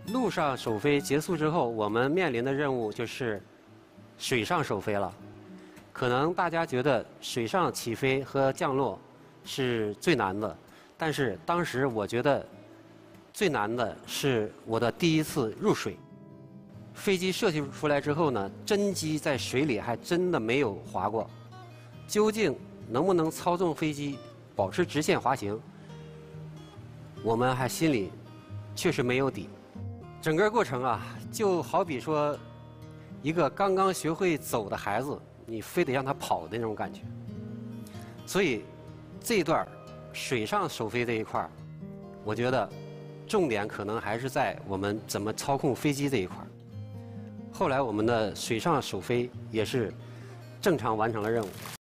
陆上首飞结束之后，我们面临的任务就是水上首飞了。可能大家觉得水上起飞和降落是最难的，但是当时我觉得最难的是我的第一次入水。飞机设计出来之后呢，真机在水里还真的没有滑过。究竟能不能操纵飞机保持直线滑行，我们还心里确实没有底。整个过程啊，就好比说一个刚刚学会走的孩子，你非得让他跑的那种感觉。所以这一段水上首飞这一块，我觉得重点可能还是在我们怎么操控飞机这一块。后来我们的水上首飞也是正常完成了任务。